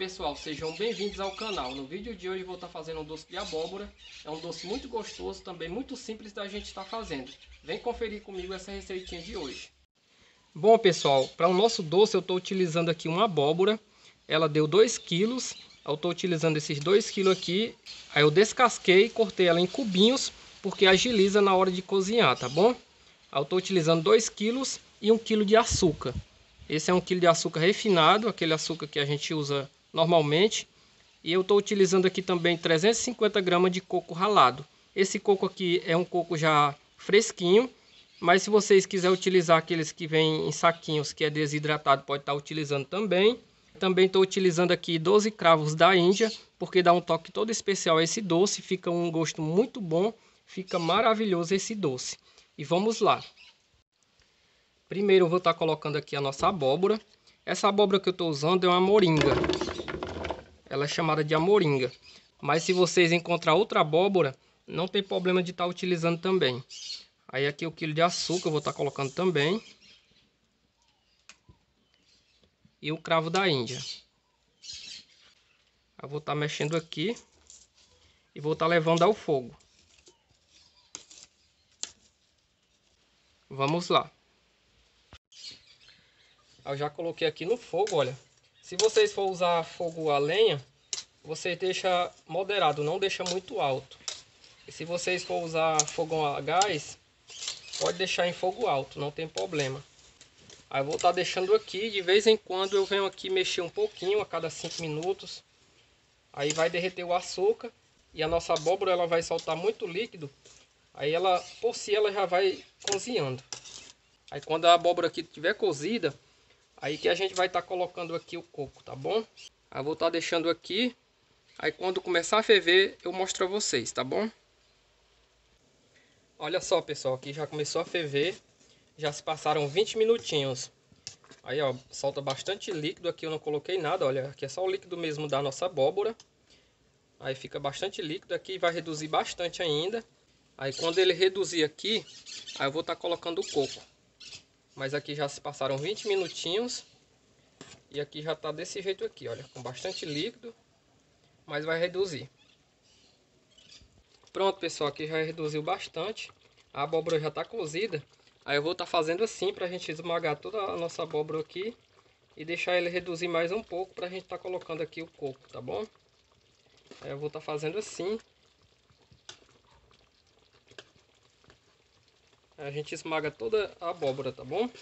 pessoal, sejam bem-vindos ao canal. No vídeo de hoje vou estar fazendo um doce de abóbora. É um doce muito gostoso, também muito simples da gente estar fazendo. Vem conferir comigo essa receitinha de hoje. Bom pessoal, para o nosso doce eu estou utilizando aqui uma abóbora. Ela deu 2 quilos. Eu estou utilizando esses 2 quilos aqui. Aí eu descasquei e cortei ela em cubinhos, porque agiliza na hora de cozinhar, tá bom? Aí eu estou utilizando 2 quilos e 1 quilo de açúcar. Esse é 1 quilo de açúcar refinado, aquele açúcar que a gente usa normalmente. E eu estou utilizando aqui também 350 gramas de coco ralado. Esse coco aqui é um coco já fresquinho, mas se vocês quiserem utilizar aqueles que vêm em saquinhos, que é desidratado, pode estar utilizando também. Também estou utilizando aqui 12 cravos da Índia, porque dá um toque todo especial a esse doce. Fica um gosto muito bom, fica maravilhoso esse doce. E vamos lá. Primeiro eu vou estar colocando aqui a nossa abóbora. Essa abóbora que eu estou usando é uma moringa. Ela é chamada de amoringa. Mas se vocês encontrar outra abóbora, não tem problema de estar utilizando também. Aí aqui o quilo de açúcar eu vou estar colocando também. E o cravo da Índia. Eu vou estar mexendo aqui. E vou estar levando ao fogo. Vamos lá. Eu já coloquei aqui no fogo, olha. Se vocês for usar fogo a lenha, você deixa moderado, não deixa muito alto. E se vocês for usar fogão a gás, pode deixar em fogo alto, não tem problema. Aí eu vou estar deixando aqui, de vez em quando eu venho aqui mexer um pouquinho a cada 5 minutos. Aí vai derreter o açúcar e a nossa abóbora ela vai soltar muito líquido. Aí ela, por si, ela já vai cozinhando. Aí quando a abóbora aqui estiver cozida, aí que a gente vai estar colocando aqui o coco, tá bom? Aí eu vou estar deixando aqui. Aí quando começar a ferver, eu mostro a vocês, tá bom? Olha só, pessoal, aqui já começou a ferver. Já se passaram 20 minutinhos. Aí, ó, solta bastante líquido. Aqui eu não coloquei nada, olha. Aqui é só o líquido mesmo da nossa abóbora. Aí fica bastante líquido aqui, vai reduzir bastante ainda. Aí quando ele reduzir aqui, aí eu vou estar colocando o coco. Mas aqui já se passaram 20 minutinhos. E aqui já tá desse jeito aqui, olha. Com bastante líquido. Mas vai reduzir. Pronto, pessoal. Aqui já reduziu bastante. A abóbora já tá cozida. Aí eu vou estar fazendo assim pra gente esmagar toda a nossa abóbora aqui. E deixar ele reduzir mais um pouco pra gente estar colocando aqui o coco, tá bom? Aí eu vou estar fazendo assim. Aí a gente esmaga toda a abóbora, tá bom?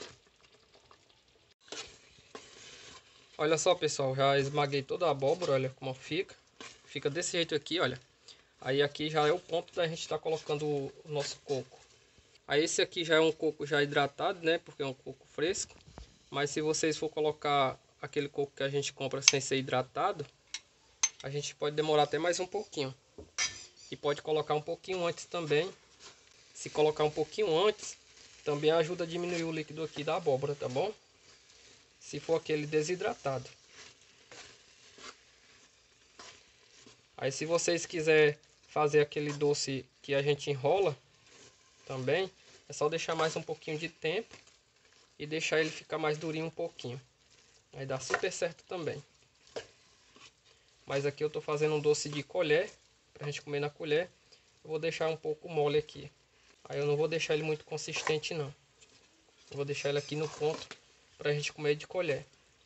Olha só, pessoal, já esmaguei toda a abóbora, olha como fica. Fica desse jeito aqui, olha. Aí aqui já é o ponto da gente estar colocando o nosso coco. Aí esse aqui já é um coco já hidratado, né? Porque é um coco fresco. Mas se vocês for colocar aquele coco que a gente compra sem ser hidratado, a gente pode demorar até mais um pouquinho. E pode colocar um pouquinho antes também. Se colocar um pouquinho antes, também ajuda a diminuir o líquido aqui da abóbora, tá bom? Se for aquele desidratado. Aí se vocês quiserem fazer aquele doce que a gente enrola também, é só deixar mais um pouquinho de tempo e deixar ele ficar mais durinho um pouquinho. Aí dá super certo também. Mas aqui eu tô fazendo um doce de colher, pra gente comer na colher. Eu vou deixar um pouco mole aqui. Aí eu não vou deixar ele muito consistente não. Eu vou deixar ele aqui no ponto pra gente comer de colher.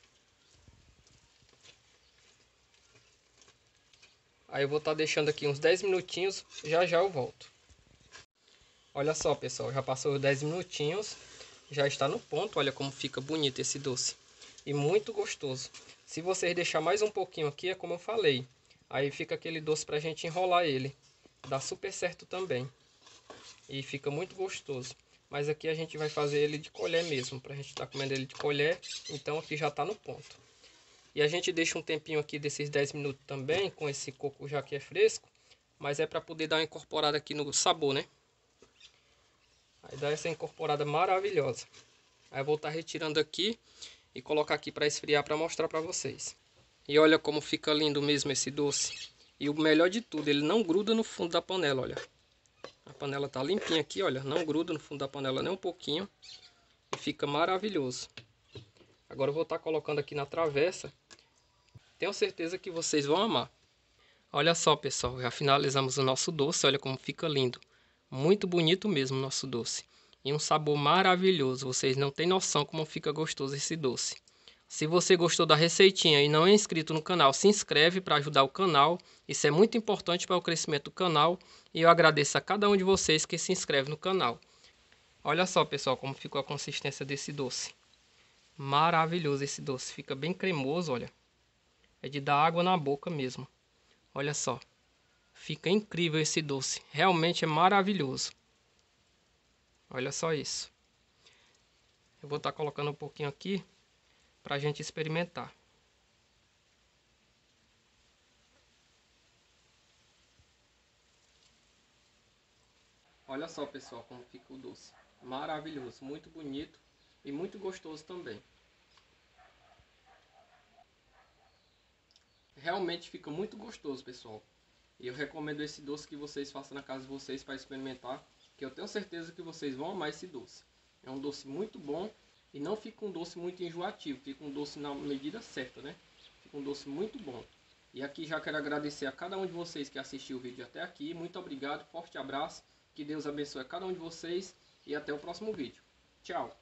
Aí eu vou estar deixando aqui uns 10 minutinhos, já eu volto. Olha só, pessoal, já passou os 10 minutinhos, já está no ponto, olha como fica bonito esse doce. E muito gostoso. Se vocês deixar mais um pouquinho aqui, é como eu falei. Aí fica aquele doce pra gente enrolar ele. Dá super certo também. E fica muito gostoso. Mas aqui a gente vai fazer ele de colher mesmo, pra gente estar comendo ele de colher. Então aqui já está no ponto. E a gente deixa um tempinho aqui desses 10 minutos também, com esse coco já que é fresco. Mas é para poder dar uma incorporada aqui no sabor, né? Aí dá essa incorporada maravilhosa. Aí eu vou estar retirando aqui e colocar aqui para esfriar para mostrar para vocês. E olha como fica lindo mesmo esse doce. E o melhor de tudo, ele não gruda no fundo da panela, olha. A panela tá limpinha aqui, olha. Não gruda no fundo da panela nem um pouquinho. E fica maravilhoso. Agora eu vou estar colocando aqui na travessa. Tenho certeza que vocês vão amar. Olha só, pessoal, já finalizamos o nosso doce. Olha como fica lindo. Muito bonito mesmo o nosso doce. E um sabor maravilhoso. Vocês não têm noção como fica gostoso esse doce. Se você gostou da receitinha e não é inscrito no canal, se inscreve para ajudar o canal. Isso é muito importante para o crescimento do canal. E eu agradeço a cada um de vocês que se inscreve no canal. Olha só, pessoal, como ficou a consistência desse doce. Maravilhoso esse doce. Fica bem cremoso, olha. É de dar água na boca mesmo. Olha só. Fica incrível esse doce. Realmente é maravilhoso. Olha só isso. Eu vou estar colocando um pouquinho aqui para a gente experimentar. Olha só, pessoal, como fica o doce. Maravilhoso, muito bonito e muito gostoso também. Realmente fica muito gostoso, pessoal. E eu recomendo esse doce que vocês façam na casa de vocês para experimentar, que eu tenho certeza que vocês vão amar esse doce. É um doce muito bom e não fica um doce muito enjoativo, fica um doce na medida certa, né? Fica um doce muito bom. E aqui já quero agradecer a cada um de vocês que assistiu o vídeo até aqui. Muito obrigado, forte abraço, que Deus abençoe a cada um de vocês e até o próximo vídeo. Tchau!